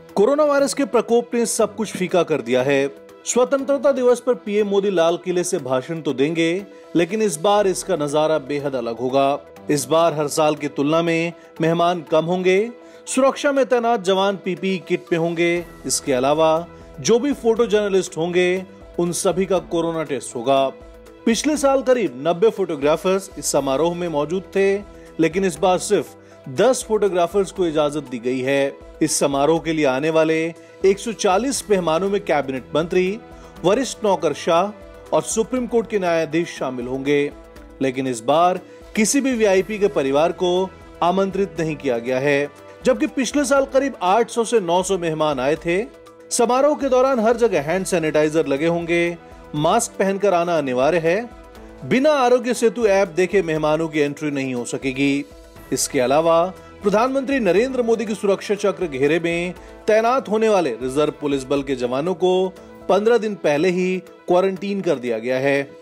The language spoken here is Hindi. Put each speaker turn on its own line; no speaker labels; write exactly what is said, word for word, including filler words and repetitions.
कोरोना वायरस के प्रकोप ने सब कुछ फीका कर दिया है। स्वतंत्रता दिवस पर पीएम मोदी लाल किले से भाषण तो देंगे, लेकिन इस बार इसका नजारा बेहद अलग होगा। इस बार हर साल की तुलना में मेहमान कम होंगे। सुरक्षा में तैनात जवान पीपीई किट में होंगे। इसके अलावा जो भी फोटो जर्नलिस्ट होंगे उन सभी का कोरोना टेस्ट होगा। पिछले साल करीब नब्बे फोटोग्राफर्स इस समारोह में मौजूद थे, लेकिन इस बार सिर्फ दस फोटोग्राफर्स को इजाजत दी गई है। इस समारोह के लिए आने वाले एक सौ चालीस मेहमानों में कैबिनेट मंत्री, वरिष्ठ नौकरशाह और सुप्रीम कोर्ट के न्यायाधीश शामिल होंगे, लेकिन इस बार किसी भी वीआईपी के परिवार को आमंत्रित नहीं किया गया है। जबकि पिछले साल करीब आठ सौ से नौ सौ मेहमान आए थे। समारोह के दौरान हर जगह हैंड सैनिटाइजर लगे होंगे, मास्क पहनकर आना अनिवार्य है। बिना आरोग्य सेतु ऐप देखे मेहमानों की एंट्री नहीं हो सकेगी। इसके अलावा प्रधानमंत्री नरेंद्र मोदी की सुरक्षा चक्र घेरे में तैनात होने वाले रिजर्व पुलिस बल के जवानों को पंद्रह दिन पहले ही क्वारंटीन कर दिया गया है।